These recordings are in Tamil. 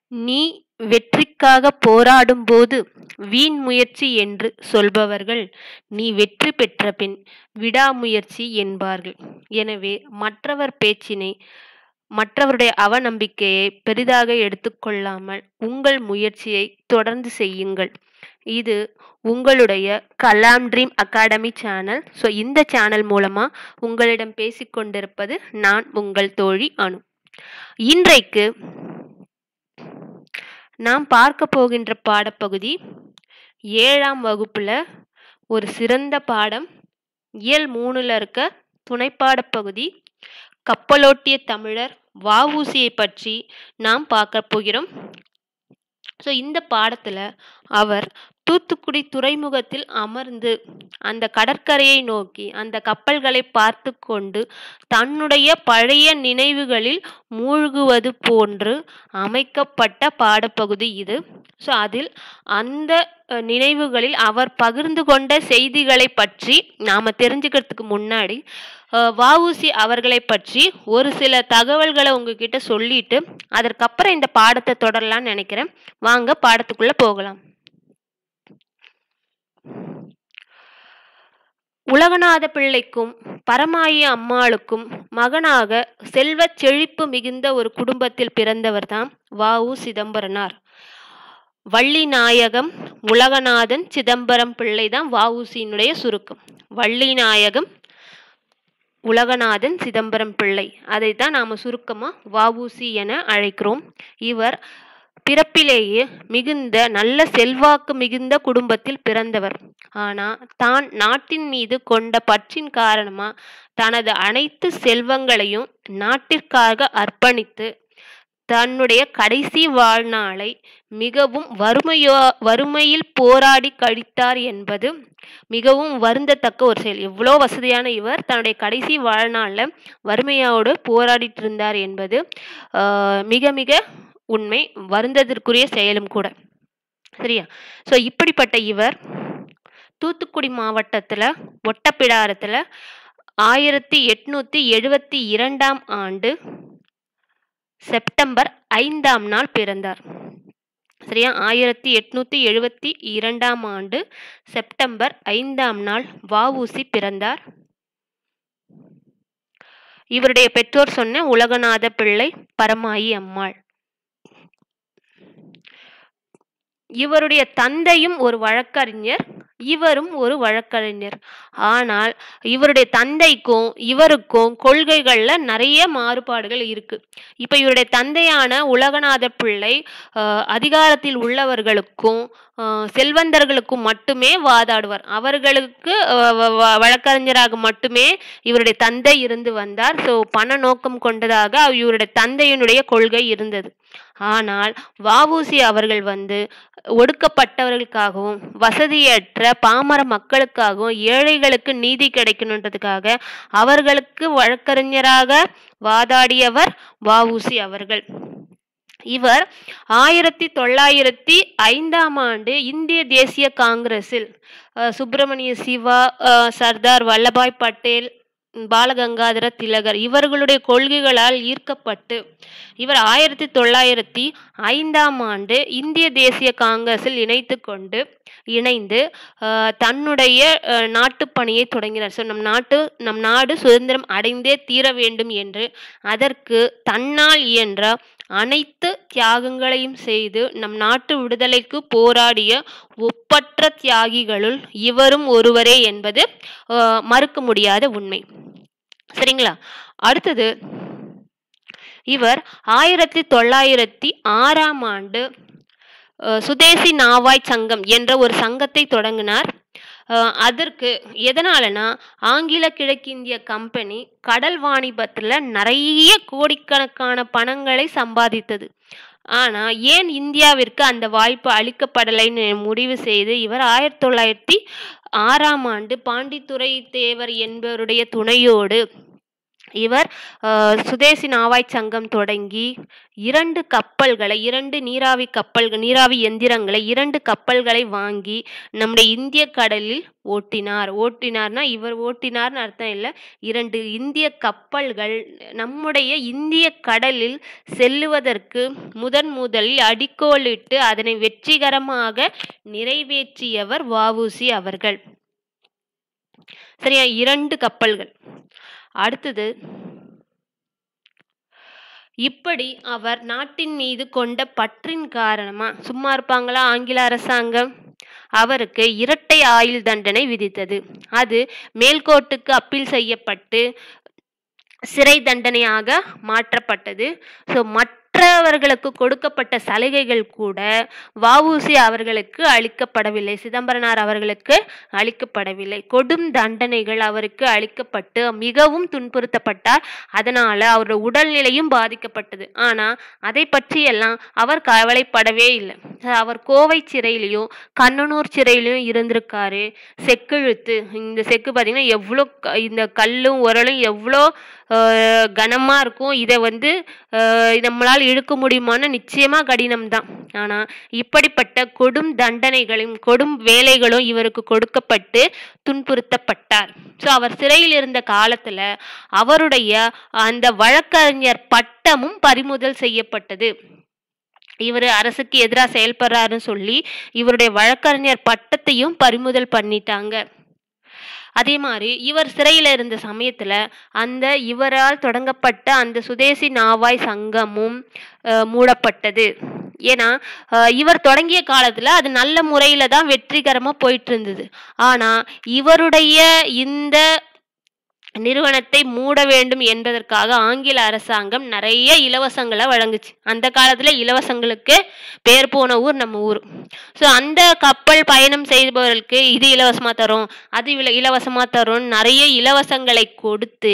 நீ வெற்றிக்காக போராடும்போது வீண் முயற்சி என்று சொல்பவர்கள் நீ வெற்றி பெற்ற பின் விடாமுயற்சி என்பார்கள். எனவே மற்றவருடைய அவநம்பிக்கையை பெரிதாக எடுத்துக்கொள்ளாமல் உங்கள் முயற்சியை தொடர்ந்து செய்யுங்கள். இது உங்களுடைய Kalam dream academy channel. So இந்த சேனல் மூலமா உங்களிடம் பேசிக்கொண்டிருப்பது நான் உங்கள் தோழி அனு. இன்றைக்கு நாம் பார்க்க போகின்ற பாடப்பகுதி 7ஆம் வகுப்புல ஒரு சிறந்த பாடம், இயல் 3ல இருக்க துணைப்பாடப் பகுதி கப்பலோட்டிய தமிழர் வ.உ.சி.யை பற்றி நாம் பார்க்க போகிறோம். ஸோ இந்த பாடத்துல அவர் தூத்துக்குடி துறைமுகத்தில் அமர்ந்து அந்த கடற்கரையை நோக்கி அந்த கப்பல்களை பார்த்து கொண்டு தன்னுடைய பழைய நினைவுகளில் மூழ்குவது போன்று அமைக்கப்பட்ட பாடப்பகுதி இது. ஸோ அதில் அந்த நினைவுகளில் அவர் பகிர்ந்து கொண்ட செய்திகளை பற்றி நாம் தெரிஞ்சுக்கிறதுக்கு முன்னாடி வ.உ.சி. அவர்களை பற்றி ஒரு சில தகவல்களை உங்ககிட்ட சொல்லிட்டு அதற்கப்புறம் இந்த பாடத்தை தொடரலாம்னு நினைக்கிறேன். வாங்க பாடத்துக்குள்ள போகலாம். உலகநாத பிள்ளைக்கும் பரமாயி அம்மாளுக்கும் மகனாக செல்வச் செழிப்பு மிகுந்த ஒரு குடும்பத்தில் பிறந்தவர் தான் வ.உ. சிதம்பரனார். வள்ளிநாயகம் உலகநாதன் சிதம்பரம் பிள்ளை தான் வ.உ.சி.யினுடைய சுருக்கம். வள்ளிநாயகம் உலகநாதன் சிதம்பரம் பிள்ளை, அதை தான் நாம் சுருக்கமாக வ.உ.சி. என அழைக்கிறோம். இவர் பிறப்பிலேயே மிகுந்த நல்ல செல்வாக்கு மிகுந்த குடும்பத்தில் பிறந்தவர். ஆனால் தான் நாட்டின் மீது கொண்ட பற்றின் காரணமா தனது அனைத்து செல்வங்களையும் நாட்டிற்காக அர்ப்பணித்து தன்னுடைய கடைசி வாழ்நாளை மிகவும் வறுமையில் போராடி கழித்தார் என்பது மிகவும் வருந்தத்தக்க ஒரு செயல். எவ்வளோ வசதியான இவர் தன்னுடைய கடைசி வாழ்நாளில் வறுமையோடு போராடிட்டு இருந்தார் என்பது மிக மிக உண்மை, வருந்ததற்குரிய செயலும் கூட. சரியா? ஸோ இப்படிப்பட்ட இவர் தூத்துக்குடி மாவட்டத்தில் ஒட்டப்பிடாரத்தில் 1872ஆம் ஆண்டு செப்டம்பர் 5ஆம் நாள் பிறந்தார். சரியா? 1872ஆம் ஆண்டு செப்டம்பர் 5ஆம் நாள் வ.உ.சி. பிறந்தார். இவருடைய பெற்றோர் சொன்ன உலகநாத பிள்ளை, பரமாயி அம்மாள். இவருடைய தந்தையும் ஒரு வழக்கறிஞர், இவரும் ஒரு வழக்கறிஞர். ஆனால் இவருடைய தந்தைக்கும் இவருக்கும் கொள்கைகள்ல நிறைய மாறுபாடுகள் இருக்கு. இப்ப இவருடைய தந்தையான உலகநாத பிள்ளை அதிகாரத்தில் உள்ளவர்களுக்கும் செல்வந்தர்களுக்கும் மட்டுமே வாதாடுவார். அவர்களுக்கு வழக்கறிஞராக மட்டுமே இவருடைய தந்தை இருந்து வந்தார். ஸோ பண நோக்கம் கொண்டதாக இவருடைய தந்தையினுடைய கொள்கை இருந்தது. ஆனால் வ.உ.சி. அவர்கள் ஒடுக்கப்பட்டவர்களுக்காகவும் வசதியற்ற பாமர மக்களுக்காகவும் ஏழைகளுக்கு நீதி கிடைக்கணுன்றதுக்காக அவர்களுக்கு வழக்கறிஞராக வாதாடியவர் வ.உ.சி. அவர்கள். இவர் 1905ஆம் ஆண்டு இந்திய தேசிய காங்கிரஸில் சுப்பிரமணிய சிவா, சர்தார் வல்லபாய் பட்டேல், பாலகங்காதர திலகர் இவர்களுடைய கொள்கைகளால் ஈர்க்கப்பட்டு இவர் 1905ஆம் ஆண்டு இந்திய தேசிய காங்கிரஸில் இணைந்து தன்னுடைய நாட்டுப்பணியை தொடங்கினார். ஸோ நம் நாடு சுதந்திரம் அடைந்தே தீர வேண்டும் என்று அதற்கு தன்னால் இயன்ற அனைத்து தியாகங்களையும் செய்து நம் நாட்டு விடுதலைக்கு போராடிய ஒப்பற்ற தியாகிகளுள் இவரும் ஒருவரே என்பது மறுக்க முடியாத உண்மை. சரிங்களா? அடுத்தது இவர் 1906ஆம் ஆண்டு சுதேசி நாவாய் சங்கம் என்ற ஒரு சங்கத்தை தொடங்கினார். அதற்கு எதனாலனா ஆங்கில கிழக்கிந்திய கம்பெனி கடல் வாணிபத்தில் நிறைய கோடிக்கணக்கான பணங்களை சம்பாதித்தது. ஆனால் ஏன் இந்தியாவிற்கு அந்த வாய்ப்பு அளிக்கப்படலைன்னு முடிவு செய்து இவர் 1906ஆம் ஆண்டு பாண்டித்துரை தேவர் என்பவருடைய துணையோடு இவர் சுதேசி நாவாய் சங்கம் தொடங்கி 2 கப்பல்களை, 2 நீராவி எந்திரங்களை, 2 கப்பல்களை வாங்கி நம்முடைய இந்திய கடலில் ஓட்டினார். ஓட்டினார்னா இவர் ஓட்டினார்னு அர்த்தம் இல்லை. 2 இந்திய கப்பல்கள் நம்முடைய இந்திய கடலில் செல்லுவதற்கு முதலில் அடிக்கோலிட்டு அதனை வெற்றிகரமாக நிறைவேற்றியவர் வ.உ.சி. அவர்கள். சரியா, 2 கப்பல்கள். அடுத்தது, இப்படி அவர் நாட்டின் மீது கொண்ட பற்றின் காரணமா சும்மா இருப்பாங்களா ஆங்கில அரசாங்கம்? அவருக்கு இரட்டை ஆயுள் தண்டனை விதித்தது. அது மேல்கோர்ட்டுக்கு அப்பீல் செய்யப்பட்டு சிறை தண்டனையாக மாற்றப்பட்டது. ஸோ மற்றவர்களுக்கு கொடுக்கப்பட்ட சலுகைகள் கூட வ.உ.சி. அவர்களுக்கு அளிக்கப்படவில்லை, சிதம்பரனார் அவர்களுக்கு அளிக்கப்படவில்லை. கொடும் தண்டனைகள் அவருக்கு அளிக்கப்பட்டு மிகவும் துன்புறுத்தப்பட்டார். அதனால அவருடைய உடல்நிலையும் பாதிக்கப்பட்டது. ஆனா அதை பற்றியெல்லாம் அவர் கவலைப்படவே இல்லை. அவர் கோவை சிறையிலையும் கண்ணனூர் சிறையிலையும் இருந்திருக்காரு. செக்கிழுத்து, இந்த செக்கு பார்த்தீங்கன்னா எவ்வளோ இந்த கல்லும் உரலும் எவ்வளோ கனமா இருக்கும். இதை நம்மளால் இழுக்க முடியுமான்னு நிச்சயமா கடினம்தான். ஆனா இப்படிப்பட்ட கொடும் தண்டனைகளும் கொடும் வேலைகளும் இவருக்கு கொடுக்கப்பட்டு துன்புறுத்தப்பட்டார். ஸோ அவர் சிறையில் இருந்த காலத்துல அவருடைய அந்த வழக்கறிஞர் பட்டமும் பறிமுதல் செய்யப்பட்டது. இவர் அரசுக்கு எதிராக செயல்படுறாருன்னு சொல்லி இவருடைய வழக்கறிஞர் பட்டத்தையும் பறிமுதல் பண்ணிட்டாங்க. அதே மாதிரி இவர் சிறையில் இருந்த சமயத்துல அந்த இவரால் தொடங்கப்பட்ட அந்த சுதேசி நாவாய் சங்கமும் மூடப்பட்டது. ஏன்னா இவர் தொடங்கிய காலத்துல அது நல்ல முறையில தான் வெற்றிகரமா போயிட்டு இருந்தது. ஆனா இவருடைய இந்த நிறுவனத்தை மூட வேண்டும் என்பதற்காக ஆங்கில அரசாங்கம் நிறைய இலவசங்களை வழங்குச்சு. அந்த காலத்துல இலவசங்களுக்கு பேர் போன ஊர் நம்ம ஊர். ஸோ அந்த கப்பல் பயணம் செய்பவர்களுக்கு இது இலவசமா தரும், அது இலவசமா தரும், நிறைய இலவசங்களை கொடுத்து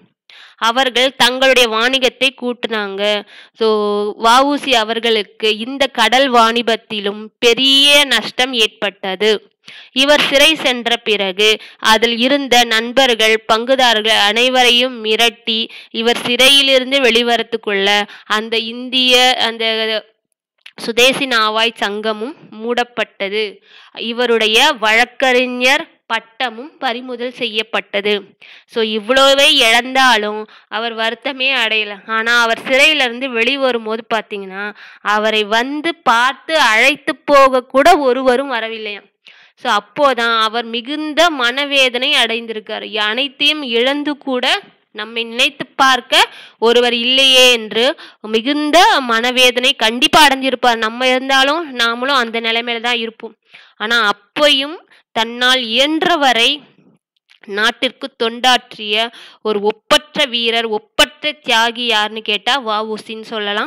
அவர்கள் தங்களுடைய வாணிகத்தை கூட்டினாங்க. ஸோ வ.உ.சி. அவர்களுக்கு இந்த கடல் வாணிபத்திலும் பெரிய நஷ்டம் ஏற்பட்டது. இவர் சிறை சென்ற பிறகு அதில் இருந்த நண்பர்கள், பங்குதாரர்கள் அனைவரையும் மிரட்டி இவர் சிறையிலிருந்து வெளிவரத்துக்குள்ள அந்த சுதேசி நாவாய் சங்கமும் மூடப்பட்டது. இவருடைய வழக்கறிஞர் பட்டமும் பறிமுதல் செய்யப்பட்டது. ஸோ இவ்வளவே இழந்தாலும் அவர் வருத்தமே அடையல. ஆனா அவர் சிறையிலிருந்து வெளிவரும் போது பார்த்தீங்கன்னா அவரை பார்த்து அழைத்து போக கூட ஒருவரும் வரவில்லையாம். ஸோ அப்போதான் அவர் மிகுந்த மனவேதனை அடைந்திருக்காரு. அனைத்தையும் இழந்து கூட நம்மை நினைத்து பார்க்க ஒருவர் இல்லையே என்று மிகுந்த மனவேதனை கண்டிப்பா அடைஞ்சிருப்பார். நம்ம இருந்தாலும் நாமளும் அந்த நிலைமையில தான் இருப்போம். ஆனா அப்பையும் தன்னால் இயன்றவரை நாட்டிற்கு தொண்டாற்றிய ஒரு ஒப்பற்ற வீரர், ஒப்பற்ற தியாகி யாருன்னு கேட்டா வ.உ.சின்னு சொல்லலாம்.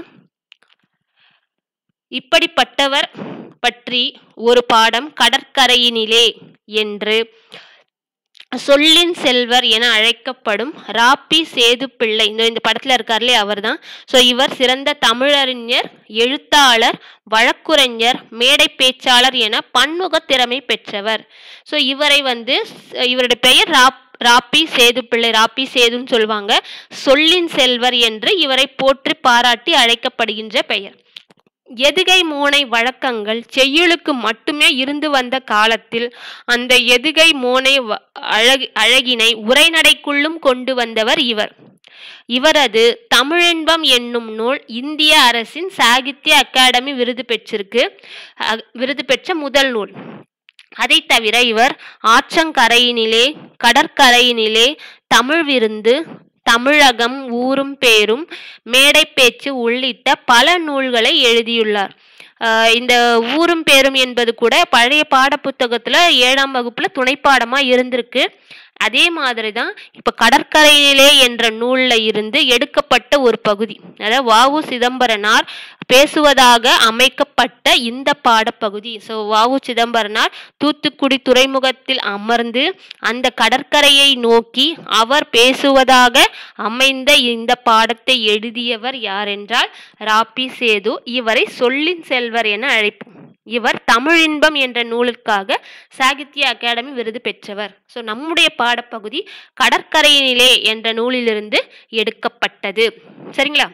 இப்படிப்பட்டவர் பற்றி ஒரு பாடம் கடற்கரையினிலே என்று சொல்லின் செல்வர் என அழைக்கப்படும் ரா.பி. சேதுப்பிள்ளை, இந்த படத்துல இருக்காருலே அவர் தான். ஸோ இவர் சிறந்த தமிழறிஞர், எழுத்தாளர், வழக்குரைஞர், மேடை பேச்சாளர் என பன்முக திறமை பெற்றவர். ஸோ இவரை இவருடைய பெயர் ரா.பி. சேதுப்பிள்ளை, ரா.பி. சேதுன்னு சொல்லுவாங்க. சொல்லின் செல்வர் என்று இவரை போற்றி பாராட்டி அழைக்கப்படுகின்ற பெயர். எதுகை மோனை வழக்கங்கள் செய்யுளுக்கு மட்டுமே இருந்து வந்த காலத்தில் அந்த எதுகை மோனை அழகினை உரைநடைக்குள்ளும் கொண்டு வந்தவர் இவர். இவரது தமிழின்பம் என்னும் நூல் இந்திய அரசின் சாகித்ய அகாடமி விருது பெற்ற முதல் நூல். அதை தவிர இவர் ஆற்றங்கரையினிலே, கடற்கரையினிலே, தமிழ் விருந்து, தமிழகம், ஊரும் பேரும், மேடை பேச்சு உள்ளிட்ட பல நூல்களை எழுதியுள்ளார். இந்த ஊரும் பேரும் என்பது கூட பழைய பாட புத்தகத்துல 7ஆம் வகுப்புல துணைப்பாடமா இருந்திருக்கு. அதே மாதிரிதான் இப்ப கடற்கரையிலே என்ற நூல்ல இருந்து எடுக்கப்பட்ட ஒரு பகுதி, அதாவது வ.உ. சிதம்பரனார் பேசுவதாக அமைக்கப்பட்ட இந்த பாடப்பகுதி. ஸோ வ.உ. சிதம்பரனார் தூத்துக்குடி துறைமுகத்தில் அமர்ந்து அந்த கடற்கரையை நோக்கி அவர் பேசுவதாக அமைந்த இந்த பாடத்தை எழுதியவர் யார் என்றால் ரா.பி. சேது. இவரை சொல்லின் செல்வர் என அழைப்போம். இவர் தமிழின்பம் என்ற நூலுக்காக சாகித்ய அகாடமி விருது பெற்றவர். ஸோ நம்முடைய பாடப்பகுதி கடற்கரையினிலே என்ற நூலிலிருந்து எடுக்கப்பட்டது. சரிங்களா?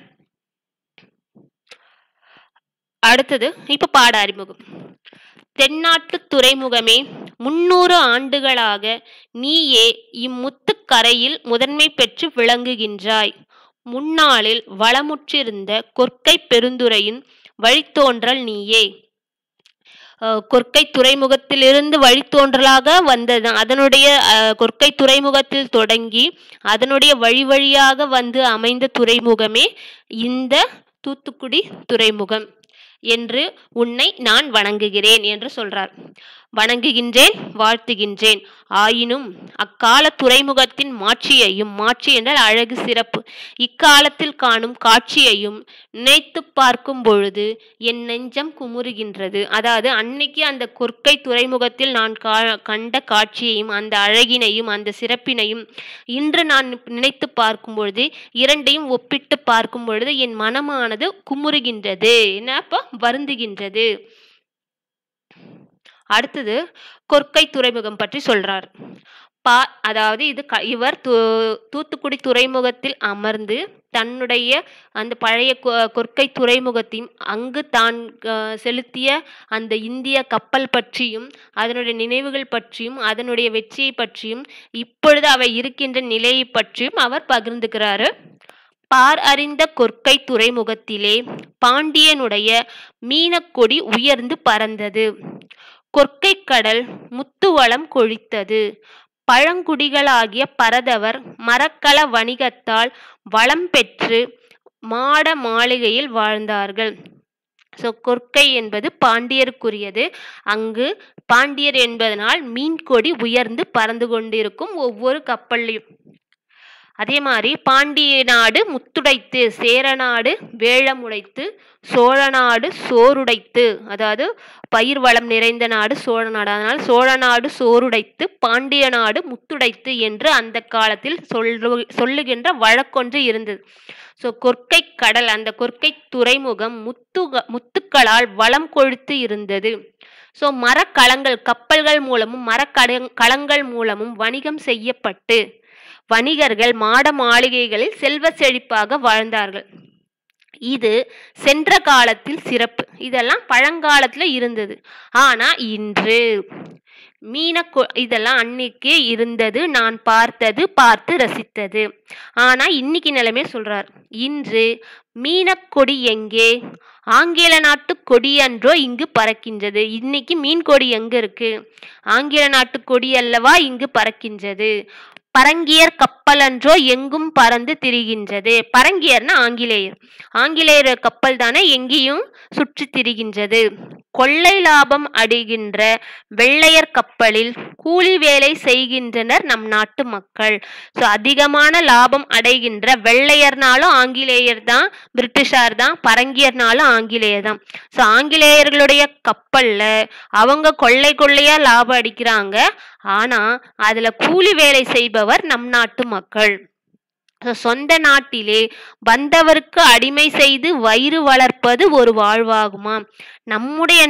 அடுத்தது இப்ப பாட அறிமுகம். தென்னாட்டு துறைமுகமே, 300 ஆண்டுகளாக நீயே இம்முத்துக்கரையில் முதன்மை பெற்று விளங்குகின்றாய். முன்னாளில் வளமுற்றிருந்த கொற்கை பெருந்துறையின் வழித்தோன்றல் நீயே. கொற்கை துறைமுகத்திலிருந்து வழித்தோன்றலாக வந்தது. அதனுடைய கொற்கை துறைமுகத்தில் தொடங்கி அதனுடைய வழி வழியாக வந்து அமைந்த துறைமுகமே இந்த தூத்துக்குடி துறைமுகம் என்று உன்னை நான் வணங்குகிறேன் என்று சொல்றார். வணங்குகின்றேன், வாழ்த்துகின்றேன். ஆயினும் அக்கால துறைமுகத்தின் மாட்சியையும், மாட்சி என்றால் அழகு, சிறப்பு, இக்காலத்தில் காணும் காட்சியையும் நினைத்து பார்க்கும் பொழுது என் நெஞ்சம் குமுறுகின்றது. அதாவது அன்னைக்கு அந்த கொற்கை துறைமுகத்தில் நான் கண்ட காட்சியையும் அந்த அழகினையும் அந்த சிறப்பினையும் இன்று நான் நினைத்து பார்க்கும் பொழுது, இரண்டையும் ஒப்பிட்டு பார்க்கும் பொழுது என் மனமானது குமுறுகின்றது, என்னப்பா வருந்துகின்றது. அடுத்தது கொற்கை துறைமுகம் பற்றி சொல்றார். அதாவது இவர் தூத்துக்குடி துறைமுகத்தில் அமர்ந்து தன்னுடைய அந்த பழைய கொற்கை துறைமுகத்தையும் அங்கு தான் செலுத்திய அந்த இந்திய கப்பல் பற்றியும் அதனுடைய நினைவுகள் பற்றியும் அதனுடைய வெற்றியை பற்றியும் இப்பொழுது அவை இருக்கின்ற நிலையை பற்றியும் அவர் பகிர்ந்துக்கிறாரு. பார் அறிந்த கொற்கை துறைமுகத்திலே பாண்டியனுடைய மீனக்கொடி உயர்ந்து பறந்தது. கொற்கை கடல் முத்துவளம் கொழித்தது. பழங்குடிகளாகிய பரதவர் மரக்கல வணிகத்தால் வளம் பெற்று மாட மாளிகையில் வாழ்ந்தார்கள். ஸோ கொற்கை என்பது பாண்டியருக்குரியது. அங்கு பாண்டியர் என்பதனால் மீன்கொடி உயர்ந்து பறந்து கொண்டிருக்கும் ஒவ்வொரு கப்பல்லையும். அதே மாதிரி பாண்டிய நாடு முத்துடைத்து, சேரநாடு வேழமுடைத்து, சோழ நாடு சோறுடைத்து, அதாவது பயிர் வளம் நிறைந்த நாடு சோழ நாடு, அதனால் சோழ நாடு சோறுடைத்து பாண்டிய நாடு முத்துடைத்து என்று அந்த காலத்தில் சொல்லுகின்ற வழக்கொன்று இருந்தது. ஸோ கொற்கை கடல், அந்த கொற்கை துறைமுகம் முத்துக்களால் வளம் கொழுத்து இருந்தது. ஸோ மரக்கலங்கள், கப்பல்கள் மூலமும் மரக்கலங்கள் மூலமும் வணிகம் செய்யப்பட்டு வணிகர்கள் மாட மாளிகைகளில் செல்வ செழிப்பாக வாழ்ந்தார்கள். இது சென்ற காலத்தில் சிறப்பு. இதெல்லாம் பழங்காலத்துல இருந்தது. ஆனா இன்று இதெல்லாம் அன்னைக்கே இருந்தது, நான் பார்த்து ரசித்தது. ஆனா இன்னைக்கு நிலைமை சொல்றார். இன்று மீனக்கொடி எங்கே? ஆங்கில நாட்டு கொடி அன்றோ இங்கு பறக்கின்றது. இன்னைக்கு மீன் கொடி எங்க இருக்கு? ஆங்கில நாட்டு கொடி அல்லவா இங்கு பறக்கின்றது. பரங்கியர் கப்பல் அன்றோ எங்கும் பறந்து திரிகின்றது. பரங்கியர்னா ஆங்கிலேயர். ஆங்கிலேயர் கப்பல் தானே எங்கேயும் சுற்றி திரிகின்றது. கொள்ளை லாபம் அடைகின்ற வெள்ளையர் கப்பலில் கூலி வேலை செய்கின்றனர் நம் நாட்டு மக்கள். ஸோ அதிகமான லாபம் அடைகின்ற வெள்ளையர்னாலும் ஆங்கிலேயர் தான், பிரிட்டிஷார் தான், பரங்கியர்னாலும் ஆங்கிலேயர் தான். ஸோ ஆங்கிலேயர்களுடைய கப்பல்ல அவங்க கொள்ளையா லாபம் அடிக்கிறாங்க. ஆனா அதுல கூலி வேலை செய்பவர் நம் நாட்டு மக்கள். சொந்த நாட்டிலே வந்தவருக்கு அடிமை செய்து வயிறு வளர்ப்பது ஒரு வாழ்வாகுமா? நம்முடைய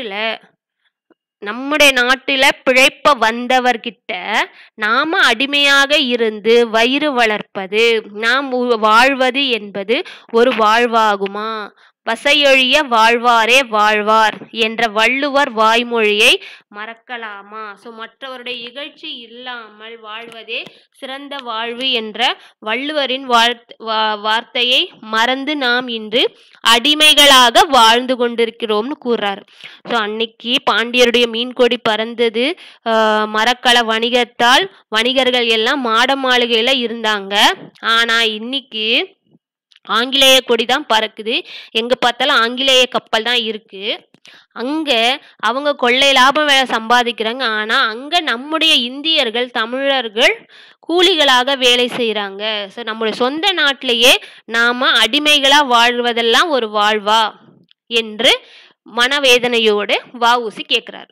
நாட்டுல பிழைப்ப வந்தவர்கிட்ட நாம அடிமையாக இருந்து வயிறு வளர்ப்பது, நாம் வாழ்வது என்பது ஒரு வாழ்வாகுமா? வசையொழிய வாழ்வாரே வாழ்வார் என்ற வள்ளுவர் வாய்மொழியை மறக்கலாமா? ஸோ மற்றவருடைய இகழ்ச்சி இல்லாமல் வாழ்வதே சிறந்த வாழ்வு என்ற வள்ளுவரின் வார்த்தையை மறந்து நாம் இன்று அடிமைகளாக வாழ்ந்து கொண்டிருக்கிறோம்னு கூறார். ஸோ அன்னைக்கு பாண்டியருடைய மீன்கொடி பறந்தது. மரக்கல வணிகத்தால் வணிகர்கள் எல்லாம் மாட மாளிகையில இருந்தாங்க. ஆனா இன்னைக்கு ஆங்கிலேய கொடி தான் பறக்குது. எங்க பார்த்தாலும் ஆங்கிலேய கப்பல் தான் இருக்கு. அங்க அவங்க கொள்ளை லாபம் சம்பாதிக்கிறாங்க. ஆனா அங்க நம்முடைய இந்தியர்கள், தமிழர்கள் கூலிகளாக வேலை செய்யறாங்க. ஸோ நம்முடைய சொந்த நாட்டிலேயே நாம அடிமைகளா வாழ்வதெல்லாம் ஒரு வாழ்வா என்று மனவேதனையோடு வ.உ.சி கேட்கிறார்.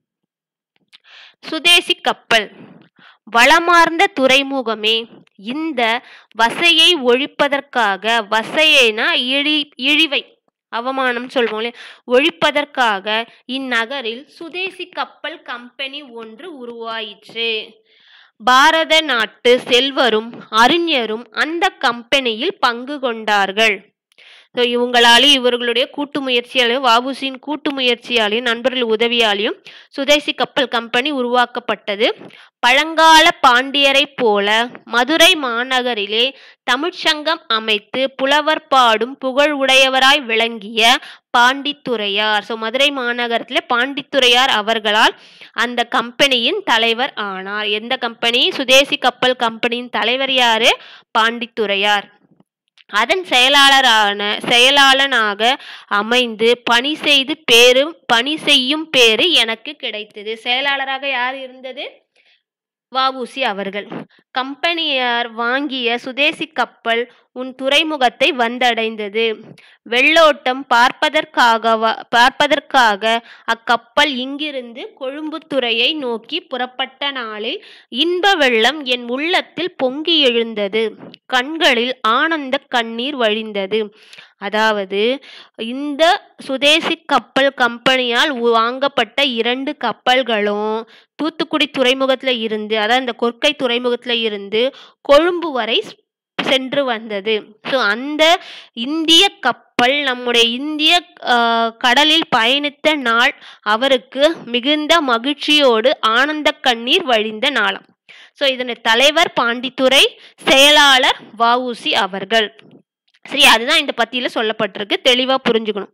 சுதேசி கப்பல். வளமார்ந்த துறைமுகமே, இந்த வசையை ஒழிப்பதற்காக, வசைனா இழிவை, அவமானம் சொல்வோம் இல்லையா, ஒழிப்பதற்காக இந்நகரில் சுதேசி கப்பல் கம்பெனி ஒன்று உருவாயிற்று. பாரத நாட்டு செல்வரும் அறிஞரும் அந்த கம்பெனியில் பங்கு கொண்டார்கள். இவங்களாலேயும் இவர்களுடைய கூட்டு முயற்சியாலையும் வ.உ.சி.யின் கூட்டு முயற்சியாலையும் நண்பர்கள் உதவியாலையும் சுதேசி கப்பல் கம்பெனி உருவாக்கப்பட்டது. பழங்கால பாண்டியரை போல மதுரை மாநகரிலே தமிழ்ச்சங்கம் அமைத்து புலவர் பாடும் புகழ் உடையவராய் விளங்கிய பாண்டித்துரையார், மதுரை மாநகரத்திலே பாண்டித்துரையார் அவர்களால் அந்த கம்பெனியின் தலைவர் ஆனார். எந்த கம்பெனி? சுதேசி கப்பல் கம்பெனியின் தலைவர் யாரு? பாண்டித்துரையார். அதன் செயலாளனாக அமைந்து பணி செய்யும் பேரு எனக்கு கிடைத்தது. செயலாளராக யார் இருந்தது? வ.உ.சி. அவர்கள். கம்பெனியார் வாங்கிய சுதேசி கப்பல் உன் துறைமுகத்தை வந்தடைந்தது. வெள்ளோட்டம் பார்ப்பதற்காக அக்கப்பல் இங்கிருந்து கொழும்புத்துறையை நோக்கி புறப்பட்ட நாளில் இன்ப வெள்ளம் என் உள்ளத்தில் பொங்கி எழுந்தது. கண்களில் ஆனந்த கண்ணீர் வழிந்தது. அதாவது இந்த சுதேசி கப்பல் கம்பெனியால் வாங்கப்பட்ட 2 கப்பல்களும் தூத்துக்குடி துறைமுகத்துல இருந்து, அதாவது இந்த கொற்கை துறைமுகத்துல இருந்து கொழும்பு வரை சென்று வந்தது. அந்த இந்திய கப்பல் நம்முடைய இந்திய கடலில் பயணித்த நாள் அவருக்கு மிகுந்த மகிழ்ச்சியோடு ஆனந்த கண்ணீர் வழிந்த நாளாம். இதனுடைய தலைவர் பாண்டித்துரை, செயலாளர் வ.உ.சி. அவர்கள். சரி, அதுதான் இந்த பத்தியில சொல்லப்பட்டிருக்கு. தெளிவா புரிஞ்சுக்கணும்.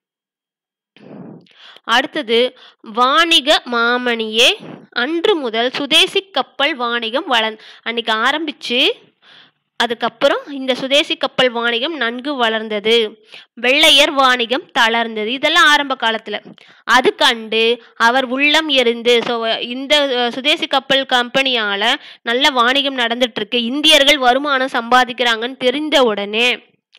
அடுத்தது, வாணிக மாமணியே, அன்று முதல் சுதேசி கப்பல் வாணிகம் அன்னைக்கு ஆரம்பிச்சு அதுக்கப்புறம் இந்த சுதேசி கப்பல் வாணிகம் நன்கு வளர்ந்தது. வெள்ளையர் வாணிகம் தளர்ந்தது. இதெல்லாம் ஆரம்ப காலத்துல. அது கண்டு அவர் உள்ளம் எரிந்து, இந்த சுதேசி கப்பல் கம்பெனியால நல்ல வாணிகம் நடந்துட்டு இருக்கு, இந்தியர்கள் வருமானம் சம்பாதிக்கிறாங்கன்னு தெரிந்த உடனே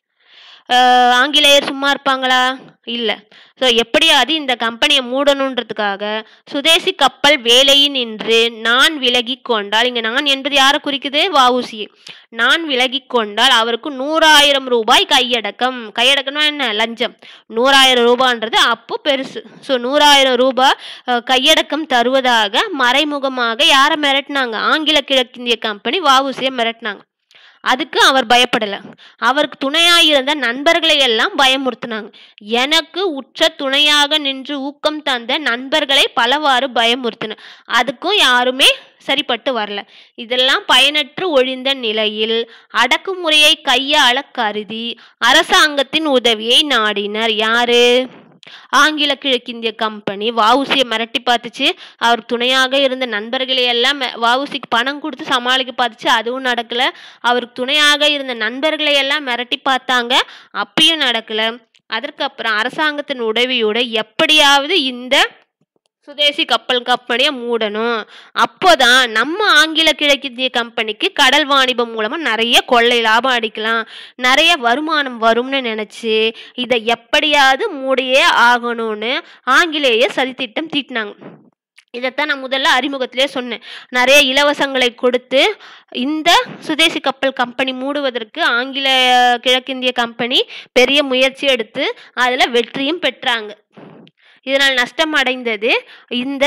ஆங்கிலேயர் சும்மா இருப்பாங்களா? இல்ல. எப்படியாவது இந்த கம்பெனியை மூடணுன்றதுக்காக சுதேசி கப்பல் வேலையினின்று நான் விலகி கொண்டால், இங்க நான் என்பது யாரை குறிக்குது? வ.உ.சி. நான் விலகி கொண்டால் அவருக்கு 100,000 ரூபாய் கையடக்கம்னா என்ன? லஞ்சம். 100,000 ரூபான்றது அப்போ பெருசு. 100,000 ரூபாய் கையடக்கம் தருவதாக மறைமுகமாக யாரை மிரட்டினாங்க? ஆங்கில கிழக்கிந்திய கம்பெனி வ.உ.சியை மிரட்டினாங்க. அதுக்கு அவர் பயப்படல. அவருக்கு துணையாயிருந்த நண்பர்களை எல்லாம் பயமுறுத்தினாங்க. எனக்கு உற்ற துணையாக நின்று ஊக்கம் தந்த நண்பர்களை பலவாறு பயமுறுத்தின. அதுக்கும் யாருமே சரிப்பட்டு வரல. இதெல்லாம் பயனற்று ஒழிந்த நிலையில் அடக்குமுறையை கையாள கருதி அரசாங்கத்தின் உதவியை நாடினர். யாரு? ஆங்கில கிழக்கிந்திய கம்பெனி வ.உ.சியை மிரட்டி பார்த்துச்சு. அவர் துணையாக இருந்த நண்பர்களை எல்லாம் வ.உ.சிக்கு பணம் கொடுத்து சமாளிக்க பார்த்துச்சு. அதுவும் நடக்கல. அவருக்கு துணையாக இருந்த நண்பர்களை எல்லாம் மிரட்டி பார்த்தாங்க. அப்பயும் நடக்கல. அதற்கப்புறம் அரசாங்கத்தின் உதவியோட எப்படியாவது இந்த சுதேசி கப்பல் கம்பெனியை மூடணும், அப்போதான் நம்ம ஆங்கில கிழக்கிந்திய கம்பெனிக்கு கடல் வாணிபம் மூலமா நிறைய கொள்ளை லாபம் அடிக்கலாம், நிறைய வருமானம் வரும்னு நினைச்சு இதை எப்படியாவது மூடியே ஆகணும்னு ஆங்கிலேயர் சதித்திட்டம் தீட்டினாங்க. இதைத்தான் நான் முதல்ல அறிமுகத்திலே சொன்னேன். நிறைய இலவசங்களை கொடுத்து இந்த சுதேசி கப்பல் கம்பெனி மூடுவதற்கு ஆங்கில கிழக்கிந்திய கம்பெனி பெரிய முயற்சி எடுத்து அதுல வெற்றியும் பெற்றாங்க. இதனால் நஷ்டம் அடைந்தது இந்த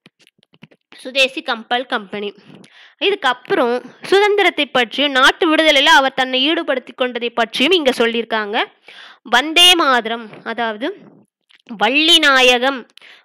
சுதேசி கப்பல் கம்பெனி. இதுக்கப்புறம் சுதந்திரத்தை பற்றியும் நாட்டு விடுதலையில அவர் தன்னை ஈடுபடுத்தி கொண்டதை பற்றியும் இங்க சொல்லியிருக்காங்க. வந்தே மாதரம், அதாவது வள்ளிநாயகம்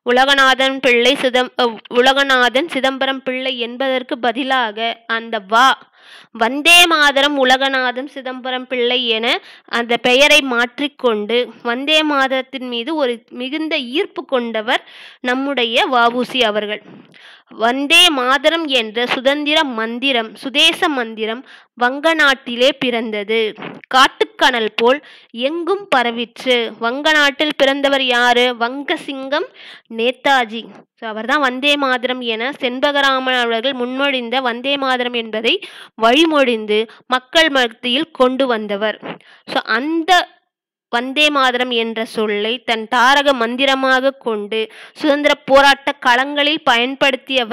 உலகநாதன் சிதம்பரம் பிள்ளை என்பதற்கு பதிலாக அந்த வந்தே மாதரம் உலகநாதன் சிதம்பரம் பிள்ளை என அந்த பெயரை மாற்றிக்கொண்டு வந்தே மாதரத்தின் மீது ஒரு மிகுந்த ஈர்ப்பு கொண்டவர் நம்முடைய வ.உ.சி. அவர்கள். வந்தே மாதரம் என்ற சுதந்திர மந்திரம், சுதேச மந்திரம் வங்க நாட்டிலே பிறந்தது. காட்டுக்கணல் போல் எங்கும் பரவிற்று. வங்க நாட்டில் பிறந்தவர் யாரு? வங்க சிங்கம் நேதாஜி. அவர் தான் வந்தே மாதரம் என செண்பகராமன் அவர்கள் முன்மொழிந்த வந்தே மாதரம் என்பதை வழிமொழிந்து மக்கள் மத்தியில் கொண்டு வந்தவர். அந்த வந்தே மாதரம் என்ற சொல்லை தன் தாரக மந்திரமாக கொண்டு சுதந்திர போராட்ட களங்களில் பயன்படுத்தியவர்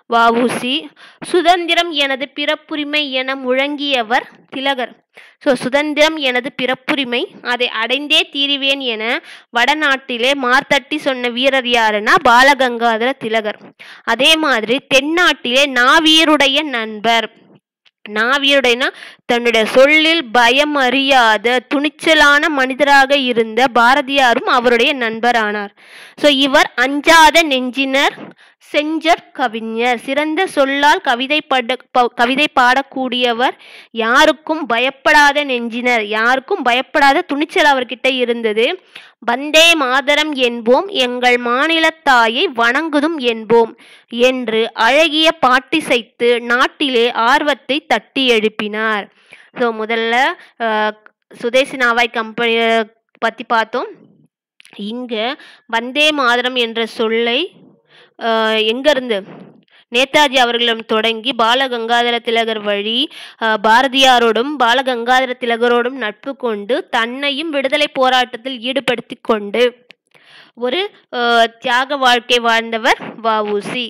வ.உ.சி. சுதந்திரம் எனது பிறப்புரிமை என முழங்கியவர் திலகர். சுதந்திரம் எனது பிறப்புரிமை, அதை அடைந்தே தீருவேன் என வடநாட்டிலே மார்த்தட்டி சொன்ன வீரர் யாருன்னா பாலகங்காதர திலகர். அதே மாதிரி தென்னாட்டிலே நாவியருடைய நண்பர், நாவியருடையனா தன்னுடைய சொல்லில் பயம் அறியாத துணிச்சலான மனிதராக இருந்த பாரதியாரும் அவருடைய நண்பரானார். இவர் அஞ்சாத நெஞ்சினர், செஞ்சற் கவிஞர், சிறந்த சொல்லால் கவிதை பாடக்கூடியவர், யாருக்கும் பயப்படாத நெஞ்சினர், யாருக்கும் பயப்படாத துணிச்சல் அவர்கிட்ட இருந்தது. வந்தே மாதரம் என்போம், எங்கள் மாநிலத்தாயை வணங்குதும் என்போம் என்று அழகிய பாட்டிசைத்து நாட்டிலே ஆர்வத்தை தட்டி எழுப்பினார். முதல்ல சுதேசி நாவாய் கம்பெனி பத்தி பார்த்தோம். இங்க வந்தே மாதரம் என்ற சொல்லை எங்க இருந்து நேதாஜி அவர்களிடம் தொடங்கி பாலகங்காதர திலகர் வழி பாரதியாரோடும் பாலகங்காதர திலகரோடும் நட்பு கொண்டு தன்னையும் விடுதலை போராட்டத்தில் ஈடுபடுத்தி கொண்டு ஒரு தியாக வாழ்க்கை வாழ்ந்தவர் வ.உ.சி.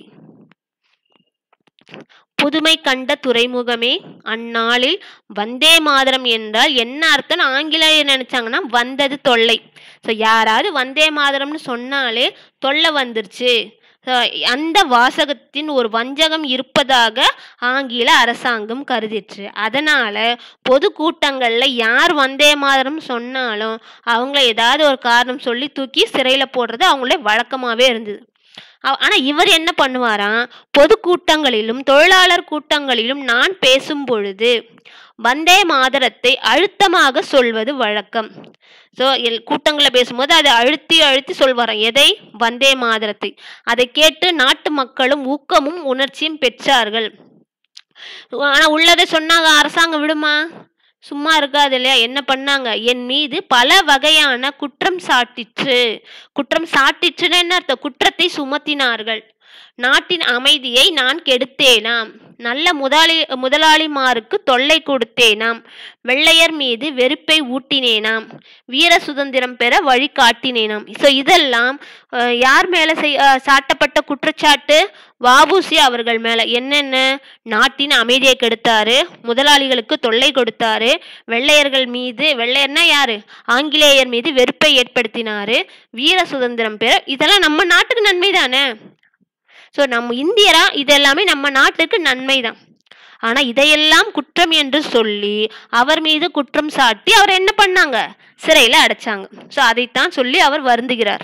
புதுமை கண்ட துறைமுகமே, அந்நாளில் வந்தே மாதரம் என்றால் என்ன அர்த்தம் ஆங்கிலேயர் நினைச்சாங்கன்னா வந்தது தொல்லை. யாராவது வந்தே மாதரம்னு சொன்னாலே தொல்லை வந்துருச்சு, அந்த வாசகத்தின் ஒரு வஞ்சகம் இருப்பதாக ஆங்கில அரசாங்கம் கருதிற்று. அதனால பொது கூட்டங்கள்ல யார் வந்தே மாதரம் சொன்னாலும் அவங்கள ஏதாவது ஒரு காரணம் சொல்லி தூக்கி சிறையில போடுறது அவங்களே வழக்கமாவே இருந்தது. ஆனா இவர் என்ன பண்ணுவாராம், பொது கூட்டங்களிலும் தொழிலாளர் கூட்டங்களிலும் நான் பேசும் பொழுது வந்தே மாதரத்தை அழுத்தமாக சொல்வது வழக்கம். கூட்டங்களை பேசும்போது அதை அழுத்தி அழுத்தி சொல்வாராம். எதை? வந்தே மாதரத்தை. அதை கேட்டு நாட்டு மக்களும் ஊக்கமும் உணர்ச்சியும் பெற்றார்கள். ஆனா உள்ளதை சொன்னாங்க, அரசாங்கம் விடுமா? சும்மா இருக்காது இல்லையா? என்ன பண்ணாங்க, என் மீது பல வகையான குற்றம் சாட்டிற்று. குற்றம் சாட்டிற்றுன்னு என்ன அர்த்தம்? குற்றத்தை சுமத்தினார்கள். நாட்டின் அமைதியை நான் கெடுத்தேனாம், நல்ல முதலாளிமாருக்கு தொல்லை கொடுத்தேனாம், வெள்ளையர் மீது வெறுப்பை ஊட்டினேனாம், வீர சுதந்திரம் பெற வழி காட்டினேனாம். இதெல்லாம் யார் மேல சாட்டப்பட்ட குற்றச்சாட்டு? வ.உ.சி. அவர்கள் மேல. என்னென்ன? நாட்டின் அமைதியை கெடுத்தாரு, முதலாளிகளுக்கு தொல்லை கொடுத்தாரு, வெள்ளையர்கள் மீது, வெள்ளையர்னா யாரு? ஆங்கிலேயர் மீது வெறுப்பை ஏற்படுத்தினாரு, வீர சுதந்திரம் பெற. இதெல்லாம் நம்ம நாட்டுக்கு நன்மை தானே? நம்ம இந்தியரா இதெல்லாமே நம்ம நாட்டுக்கு நன்மைதான். ஆனா இதையெல்லாம் குற்றம் என்று சொல்லி அவர் மீது குற்றம் சாட்டி அவர் என்ன பண்ணாங்க? சிறையில அடைச்சாங்க. அதைத்தான் சொல்லி அவர் வருந்துகிறார்.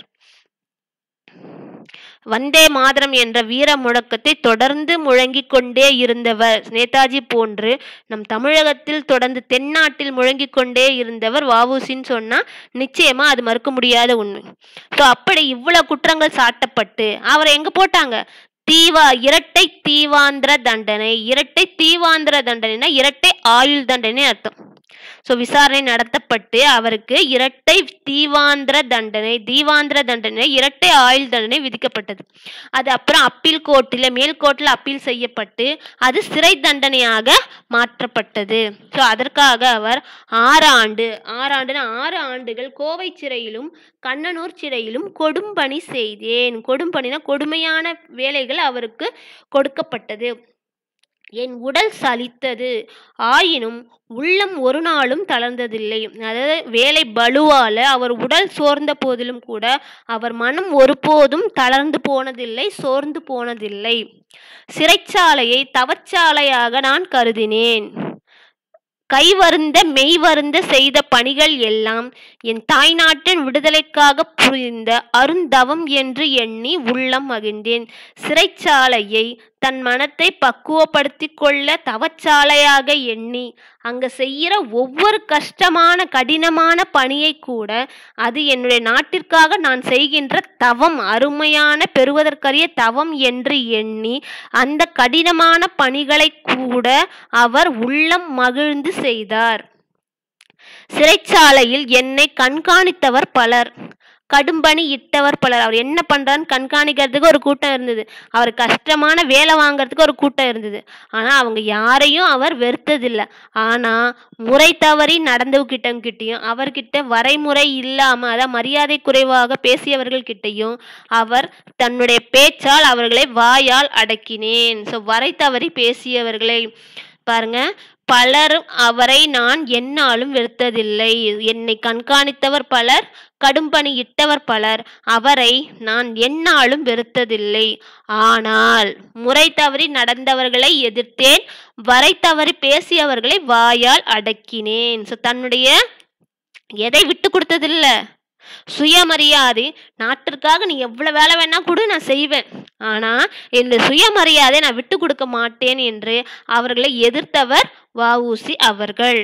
வந்தே மாதரம் என்ற வீர முழக்கத்தை தொடர்ந்து முழங்கிக் கொண்டே இருந்தவர் நேதாஜி போன்று நம் தமிழகத்தில் தொடர்ந்து தென்னாட்டில் முழங்கிக் கொண்டே இருந்தவர் வ.உ.சின்னு சொன்னா நிச்சயமா அது மறுக்க முடியாத உண்மை. அப்படி இவ்வளவு குற்றங்கள் சாட்டப்பட்டு அவரை எங்க போட்டாங்க? இரட்டை தீவாந்திர தண்டனை. இரட்டை தீவாந்திர தண்டனைனா இரட்டை ஆயுள் தண்டனை அர்த்தம். விசாரணை நடத்தப்பட்டு அவருக்கு இரட்டை தீவாந்திர தண்டனை இரட்டை ஆயுள் தண்டனை விதிக்கப்பட்டது. அது அப்புறம் அப்பீல் கோர்ட்டில் மேல்கோர்ட்டில் அப்பீல் செய்யப்பட்டு அது சிறை தண்டனையாக மாற்றப்பட்டது. அதற்காக அவர் 6 ஆண்டுகள் கோவை சிறையிலும் கண்ணனூர் சிறையிலும் கொடும்பணி செய்தேன். கொடும்பணினா கொடுமையான வேலைகள் அவருக்கு கொடுக்கப்பட்டது. என் உடல் சலித்தது, ஆயினும் உள்ளம் ஒரு நாளும் தளர்ந்ததில்லை. அதாவது வேலை பலுவால அவர் உடல் சோர்ந்த போதிலும் கூட அவர் மனம் ஒருபோதும் தளர்ந்து போனதில்லை, சோர்ந்து போனதில்லை. சிறைச்சாலையை தவச்சாலையாக நான் கருதினேன். கைவருந்த மெய்வருந்த செய்த பணிகள் எல்லாம் என் தாய்நாட்டின் விடுதலைக்காக புரிந்த அருந்தவம் என்று எண்ணி உள்ளம் மகிழ்ந்தேன். சிறைச்சாலையை தன் மனத்தை பக்குவப்படுத்தி கொள்ள தவச்சாலையாக எண்ணி அங்க செய்கிற ஒவ்வொரு கஷ்டமான கடினமான பணியை கூட அது என்னுடைய நாட்டிற்காக நான் செய்கின்ற தவம், அருமையான பெறுவதற்கரிய தவம் என்று எண்ணி அந்த கடினமான பணிகளை கூட அவர் உள்ளம் மகிழ்ந்து செய்தார். சிறைச்சாலையில் என்னை கண்காணித்தவர் பலர். கடும்பணி இட்டவர் பலர். அவர் என்ன பண்றான்னு கண்காணிக்கிறதுக்கு ஒரு கூட்டம் இருந்தது. அவர் கஷ்டமான வேலை வாங்குறதுக்கு ஒரு கூட்டம் இருந்தது. ஆனா அவங்க யாரையும் அவர் வெறுத்ததில்லை. ஆனா முறை தவறி நடந்துகிட்டயும் அவர்கிட்ட வரைமுறை இல்லாம, அதாவது மரியாதை குறைவாக பேசியவர்கள் கிட்டையும் அவர் தன்னுடைய பேச்சால் அவர்களை வாயால் அடக்கினேன். ஸோ வரை தவறி பேசியவர்களை பாருங்க, பலரும் அவரை நான் எந்நாளும் வெறுத்ததில்லை. என்னை கண்காணித்தவர் பலர், கடும்பணி இட்டவர் பலர், அவரை நான் எந்நாளும் வெறுத்ததில்லை. ஆனால் முறை தவறி நடந்தவர்களை எதிர்த்தேன், வரை தவறி பேசியவர்களை வாயால் அடக்கினேன். ஸோ தன்னுடைய எதை விட்டு கொடுத்ததில்ல, சுயமரியாதை. நாட்டிற்காக நீ எவ்வளவு வேலை வேணா கொடு, நான் செய்வேன். ஆனா என்னுடைய சுயமரியாதை நான் விட்டு கொடுக்க மாட்டேன் என்று அவர்களை எதிர்த்தவர் வ.உ.சி. அவர்கள்.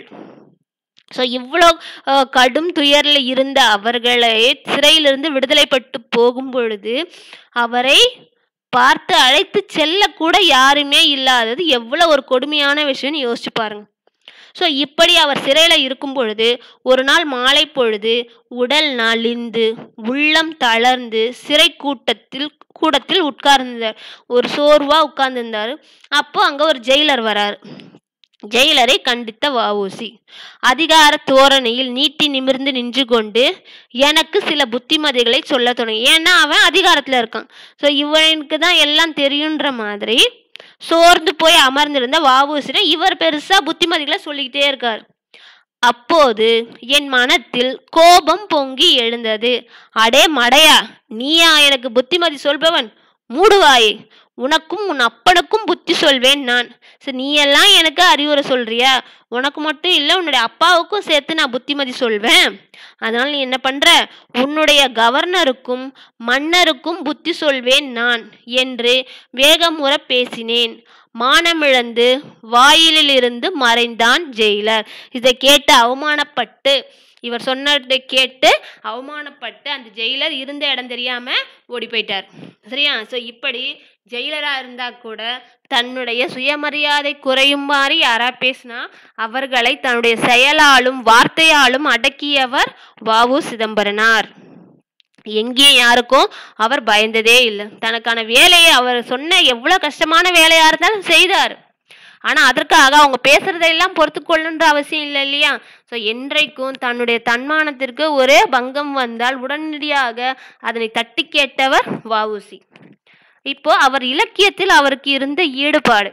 ஸோ இவ்வளோ கடும் துயரில் இருந்த அவர்களை சிறையிலிருந்து விடுதலைப்பட்டு போகும் பொழுது அவரை பார்த்து அழைத்து செல்ல கூட யாருமே இல்லாதது எவ்வளோ ஒரு கொடுமையான விஷயம்னு யோசிச்சு பாருங்க. ஸோ இப்படி அவர் சிறையில் இருக்கும் பொழுது ஒரு நாள் மாலை பொழுது உடல் நலிந்து உள்ளம் தளர்ந்து சிறை கூடத்தில் உட்கார்ந்தார். ஒரு சோர்வா உட்கார்ந்திருந்தாரு. அப்போ அங்க ஒரு ஜெயிலர் வராரு. ஜெயிலரை கண்டித்த வ.உ.சி. அதிகார தோரணையில் நீட்டி நிமிர்ந்து நின்று கொண்டு எனக்கு சில புத்திமதிகளை சொல்ல தொடங்கி. ஏன்னா அவன் அதிகாரத்துல இருக்கான். ஸோ இவனுக்கு தான் எல்லாம் தெரியுன்ற மாதிரி சோர்ந்து போய் அமர்ந்திருந்த வ.உ.சி. இவர் பெருசா புத்திமதிகளை சொல்லிக்கிட்டே இருக்கார். அப்போது என் மனத்தில் கோபம் பொங்கி எழுந்தது. அடே மடையா, நீயா எனக்கு புத்திமதி சொல்பவன்? மூடுவாயே, உனக்கும் உன் அப்பனுக்கும் புத்தி சொல்வேன் நான். சரி, நீ எல்லாம் எனக்கு அறிவுரை சொல்றியா? உனக்கு மட்டும் இல்லை, உன்னுடைய அப்பாவுக்கும் சேர்த்து நான் புத்திமதி சொல்வேன். அதனால நீ என்ன பண்ற, உன்னுடைய கவர்னருக்கும் மன்னருக்கும் புத்தி சொல்வேன் நான் என்று வேகமுற பேசினேன். மானமிழந்து வாயிலில் இருந்து மறைந்தான் ஜெயிலர். இதை கேட்டு அவமானப்பட்டு, இவர் சொன்னதை கேட்டு அவமானப்பட்டு அந்த ஜெயிலர் இருந்த இடம் தெரியாம ஓடி போயிட்டார். சரியா? ஸோ இப்படி ஜெயிலரா இருந்தா கூட தன்னுடைய சுயமரியாதை குறையுமாறு யாரா பேசினா அவர்களை தன்னுடைய செயலாலும் வார்த்தையாலும் அடக்கியவர் வ.உ. சிதம்பரனார். எங்கேயும் யாருக்கும் அவர் பயந்ததே இல்லை. தனக்கான வேலையை அவர் சொன்ன எவ்வளவு கஷ்டமான வேலையா இருந்தாலும் செய்தார். ஆனா அதற்காக அவங்க பேசுறதெல்லாம் பொறுத்து கொள்ளுன்ற அவசியம் இல்லை இல்லையா? ஸோ என்றைக்கும் தன்னுடைய தன்மானத்திற்கு ஒரு பங்கம் வந்தால் உடனடியாக அதனை தட்டி கேட்டவர் வ.உ.சி. இப்போ அவர் இலக்கியத்தில் அவருக்கு இருந்த ஈடுபாடு,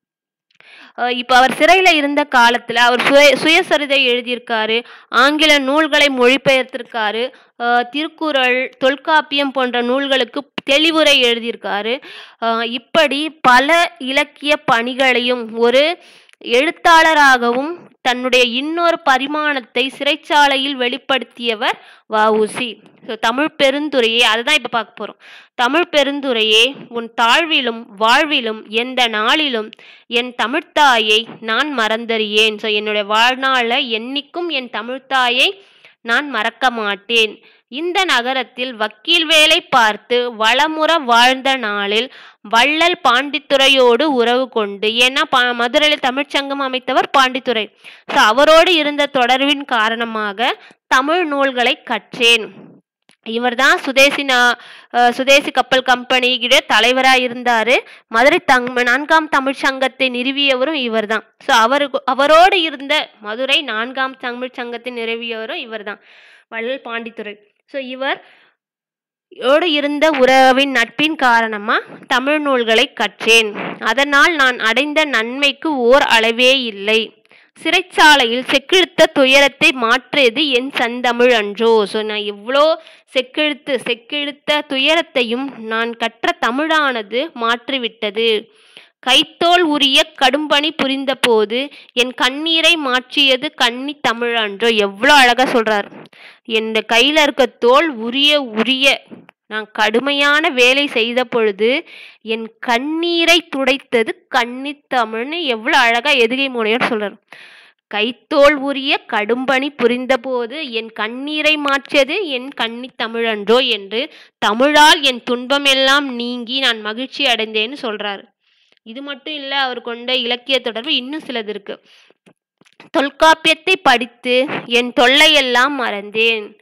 இப்போ அவர் சிறையில இருந்த காலத்துல அவர் சுயசரிதை எழுதியிருக்காரு, ஆங்கில நூல்களை மொழிபெயர்த்திருக்காரு, திருக்குறள், தொல்காப்பியம் போன்ற நூல்களுக்கு தெளிவுரை எழுதியிருக்காரு. இப்படி பல இலக்கிய பணிகளையும் ஒரு எழுத்தாளராகவும் தன்னுடைய இன்னொரு பரிமாணத்தை சிறைச்சாலையில் வெளிப்படுத்தியவர் வ.உ.சி. தமிழ் பெருந்துரையே, அதுதான் இப்ப பார்க்க போறோம். தமிழ் பெருந்துரையே, உன் தாழ்விலும் வாழ்விலும் எந்த நாளிலும் என் தமிழ்த்தாயை நான் மறந்தறியேன். ஸோ என்னுடைய வாழ்நாள என்னைக்கும் என் தமிழ்த்தாயை நான் மறக்க மாட்டேன். இந்த நகரத்தில் வக்கீல் வேலை பார்த்து வளமுற வாழ்ந்த நாளில் வள்ளல் பாண்டித்துரையோடு உறவு கொண்டு, ஏன்னா மதுரையில் தமிழ்ச்சங்கம் அமைத்தவர் பாண்டித்துரை. ஸோ அவரோடு இருந்த தொடர்பின் காரணமாக தமிழ் நூல்களை கற்றேன். இவர் தான் சுதேசி கப்பல் கம்பெனி தலைவராக இருந்தாரு. மதுரை 4ஆம் தமிழ் சங்கத்தை நிறுவியவரும் இவர் தான். ஸோ அவரோடு இருந்த மதுரை 4ஆம் தமிழ் சங்கத்தை நிறுவியவரும் இவர் தான், வள்ளல் பாண்டித்துரை. ஸோ இவரோடு இருந்த உறவின் நட்பின் காரணமா தமிழ் நூல்களை கற்றேன். அதனால் நான் அடைந்த நன்மைக்கு ஓர் அளவே இல்லை. சிறைச்சாலையில் செக்கிழுத்த துயரத்தை மாற்றியது என் சந்தமிழ் அன்றோ. ஸோ நான் எவ்வளோ செக்கிழுத்த துயரத்தையும் நான் கற்ற தமிழானது மாற்றிவிட்டது. கைத்தோல் உரிய கடும்பணி புரிந்த போது என் கண்ணீரை மாற்றியது கன்னி தமிழ் அன்றோ. எவ்வளோ அழகா சொல்றாரு. என் கையில இருக்க தோல் உரிய நான் கடுமையான வேலை செய்த பொழுது என் கண்ணீரை துடைத்தது கன்னி தமிழ்னு எவ்வளவு அழகா எதுகை முனையோடு சொல்றாரு. கைத்தோல் உரிய கடும்பணி புரிந்த போது என் கண்ணீரை மாற்றியது என் கன்னி தமிழன்றோ என்று தமிழால் என் துன்பம் எல்லாம் நீங்கி நான் மகிழ்ச்சி அடைந்தேன்னு சொல்றாரு. இது மட்டும் இல்ல, அவர் கொண்ட இலக்கிய தொடர்பு இன்னும் சிலது இருக்கு. தொல்காப்பியத்தை படித்து என் தொல்லையெல்லாம் மறந்தேன்.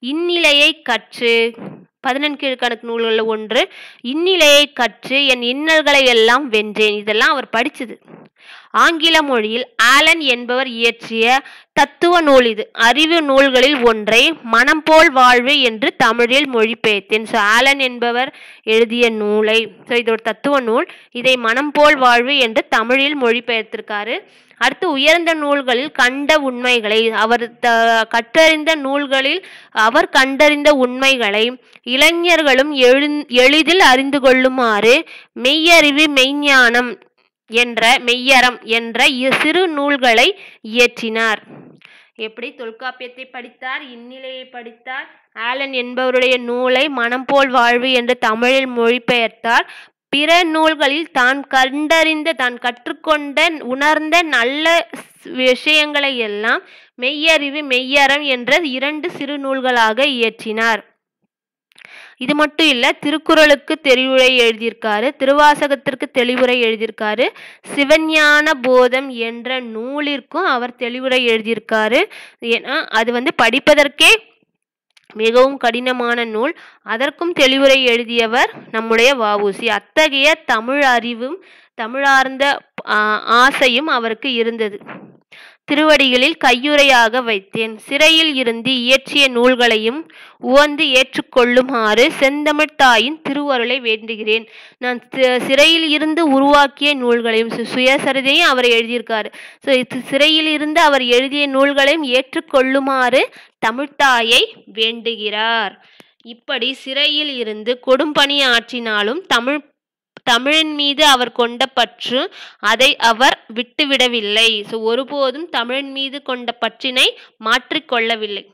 இந்நிலையை கற்று 14 கீழ்க்கணக்கு நூல்களில் ஒன்று. இந்நிலையை கற்று என் இன்னல்களை எல்லாம் வென்றேன். இதெல்லாம் அவர் படிச்சது. ஆங்கில மொழியில் ஆலன் என்பவர் இயற்றிய தத்துவ நூல் இது. அறிவு நூல்களில் ஒன்றை மனம் போல் வாழ்வு என்று தமிழில் மொழிபெயர்த்தேன். ஸோ ஆலன் என்பவர் எழுதிய நூலை, ஸோ இது ஒரு தத்துவ நூல், இதை மனம் போல் வாழ்வு என்று தமிழில் மொழிபெயர்த்திருக்காரு. அடுத்து உயர்ந்த நூல்களில் கண்ட உண்மைகளை, அவர் கற்றறிந்த நூல்களில் அவர் கண்டறிந்த உண்மைகளை இளைஞர்களும் எளிதில் அறிந்து கொள்ளுமாறு மெய்யறிவு மெய்ஞானம் என்ற மெய்யறம் என்ற சிறு நூல்களை இயற்றினார். எப்படி தொல்காப்பியத்தை படித்தார், இந்நிலையை படித்தார், ஆலன் என்பவருடைய நூலை மனம் போல் வாழ்வு என்று தமிழில் மொழிபெயர்த்தார். பிற நூல்களில் தான் கண்டறிந்த, தான் கற்றுக்கொண்ட, உணர்ந்த நல்ல விஷயங்களை எல்லாம் மெய்யறிவு மெய்யறம் என்ற 2 சிறு நூல்களாக இயற்றினார். இது மட்டும் இல்ல, திருக்குறளுக்கு தெளிவுரை எழுதியிருக்காரு, திருவாசகத்திற்கு தெளிவுரை எழுதியிருக்காரு, சிவஞான போதம் என்ற நூலிற்கும் அவர் தெளிவுரை எழுதியிருக்காரு. ஏன்னா அது படிப்பதற்கே மிகவும் கடினமான நூல். அதற்கும் தெளிவுரை எழுதியவர் நம்முடைய வ.உ.சி. அத்தகைய தமிழ் அறிவும் தமிழார்ந்த ஆசையும் அவருக்கு இருந்தது. திருவடிகளில் கையுறையாக வைத்தேன். சிறையில் இருந்து இயற்றிய நூல்களையும் உவந்து ஏற்றுக்கொள்ளுமாறு செந்தமிழ் தாயின் திருவருளை வேண்டுகிறேன். நான் சிறையில் இருந்து உருவாக்கிய நூல்களையும், சுயசரிதையும் அவர் எழுதியிருக்காரு. ஸோ சிறையில் இருந்து அவர் எழுதிய நூல்களையும் ஏற்றுக்கொள்ளுமாறு தமிழ்த்தாயை வேண்டுகிறார். இப்படி சிறையில் இருந்து கொடும்பணி ஆற்றினாலும் தமிழின் மீது அவர் கொண்ட பற்று, அதை அவர் விட்டுவிடவில்லை. ஸோ ஒருபோதும் தமிழின் மீது கொண்ட பற்றினை மாற்றிக்கொள்ளவில்லை.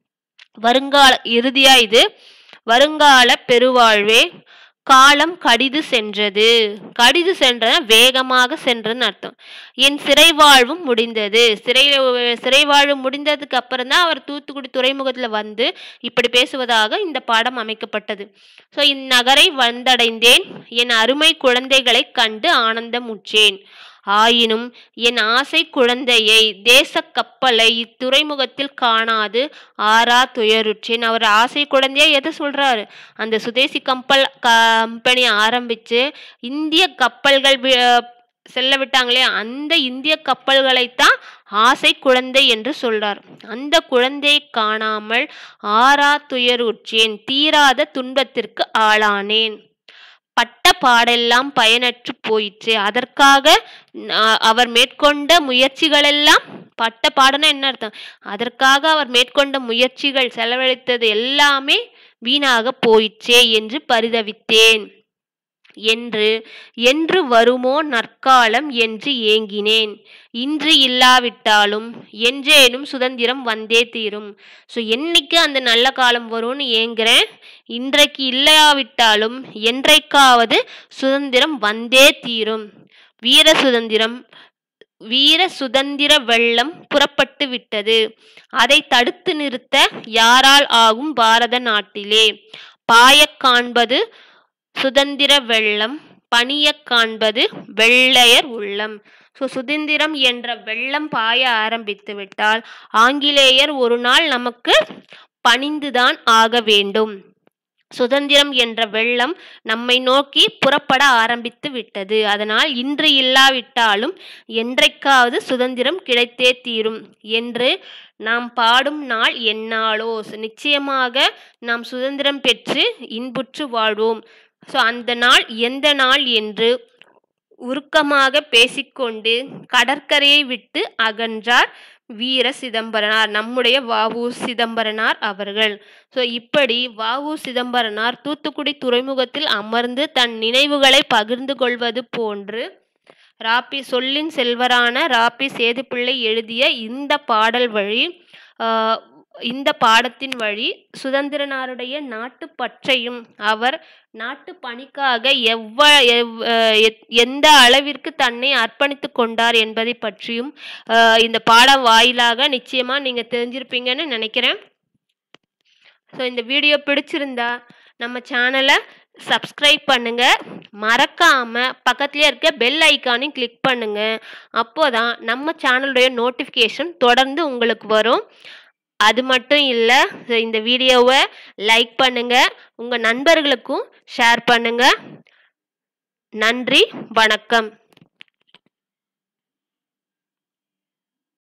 இறுதியா இது வருங்கால பெருவாழ்வே. காலம் கடிது சென்றது. கடிது சென்றன வேகமாக சென்றதுன்னு அர்த்தம். என் சிறைவாழ்வும் முடிந்தது. சிறைவாழ்வு முடிந்ததுக்கு அப்புறம் தான் அவர் தூத்துக்குடி துறைமுகத்தில் இப்படி பேசுவதாக இந்த பாடம் அமைக்கப்பட்டது. ஸோ இந்நகரை வந்தடைந்தேன். என் அருமை குழந்தைகளை கண்டு ஆனந்தமுற்றேன். ஆயினும் என் ஆசை குழந்தையை தேச கப்பலை இத்துறைமுகத்தில் காணாது ஆறா துயருற்றேன். அவர் ஆசை குழந்தையா எதை சொல்றாரு? அந்த சுதேசி கம்பெனி ஆரம்பிச்சு இந்திய கப்பல்கள் செல்ல விட்டாங்களே, அந்த இந்திய கப்பல்களைத்தான் ஆசை குழந்தை என்று சொல்றார். அந்த குழந்தையை காணாமல் ஆறா துயருற்றேன், தீராத துன்பத்திற்கு ஆளானேன். பட்ட பாடெல்லாம் பயனற்று போயிற்று. அதற்காக அவர் மேற்கொண்ட முயற்சிகளெல்லாம், பட்ட பாடனா என்ன அர்த்தம்? அதற்காக அவர் மேற்கொண்ட முயற்சிகள், செலவழித்தது எல்லாமே வீணாக போயிற்றே என்று பரிதவித்தேன். என்று வருமோ நற்காலம் என்று ஏங்கினேன். இன்று இல்லாவிட்டாலும் என்றேனும் சுதந்திரம் வந்தே தீரும். ஸோ என்னைக்கு அந்த நல்ல காலம் வரும்னு ஏங்குறேன். இன்றைக்கு இல்லாவிட்டாலும் என்றைக்காவது சுதந்திரம் வந்தே தீரும். வீர சுதந்திர வெள்ளம் புறப்பட்டு விட்டது. அதை தடுத்து நிறுத்த யாரால் ஆகும் பாரத நாட்டிலே? பாயக் காண்பது சுதந்திர வெள்ளம், பணியக் காண்பது வெள்ளையர் உள்ளம். ஸோ சுதந்திரம் என்ற வெள்ளம் பாய ஆரம்பித்து விட்டால் ஆங்கிலேயர் ஒரு நாள் நமக்கு பணிந்துதான் ஆக வேண்டும். சுதந்திரம் என்ற வெள்ளம் நம்மை நோக்கி புறப்பட ஆரம்பித்து விட்டது. அதனால் இன்று இல்லாவிட்டாலும் என்றைக்காவது சுதந்திரம் கிடைத்தே தீரும் என்று நாம் பாடும் நாள் எந்நாளோ? நிச்சயமாக நாம் சுதந்திரம் பெற்று இன்புற்று வாழ்வோம். ஸோ அந்த நாள் எந்த நாள் என்று உருக்கமாக பேசிக்கொண்டு கடற்கரையை விட்டு அகன்றார் வீர சிதம்பரனார், நம்முடைய வ.உ. சிதம்பரனார் அவர்கள். ஸோ இப்படி வ.உ. சிதம்பரனார் தூத்துக்குடி துறைமுகத்தில் அமர்ந்து தன் நினைவுகளை பகிர்ந்து கொள்வது போன்று சொல்லின் செல்வரான ராபி சேதுப்பிள்ளை எழுதிய இந்த பாடல் வழி, இந்த பாடத்தின் வழி சுதந்திரனாருடைய நாட்டு பற்றையும் அவர் நாட்டு பணிக்காக எந்த அளவிற்கு தன்னை அர்ப்பணித்து கொண்டார் என்பதை பற்றியும் இந்த பாடம் வாயிலாக நிச்சயமா நீங்க தெரிஞ்சிருப்பீங்கன்னு நினைக்கிறேன். ஸோ இந்த வீடியோ பிடிச்சிருந்தா நம்ம சேனலை சப்ஸ்கிரைப் பண்ணுங்க, மறக்காம பக்கத்துலேயே இருக்க பெல் ஐக்கானையும் கிளிக் பண்ணுங்க. அப்போதான் நம்ம சேனலுடைய நோட்டிஃபிகேஷன் தொடர்ந்து உங்களுக்கு வரும். அது மட்டும் இல்லை, இந்த வீடியோவை லைக் பண்ணுங்க, உங்கள் நண்பர்களுக்கும் ஷேர் பண்ணுங்க. நன்றி, வணக்கம்.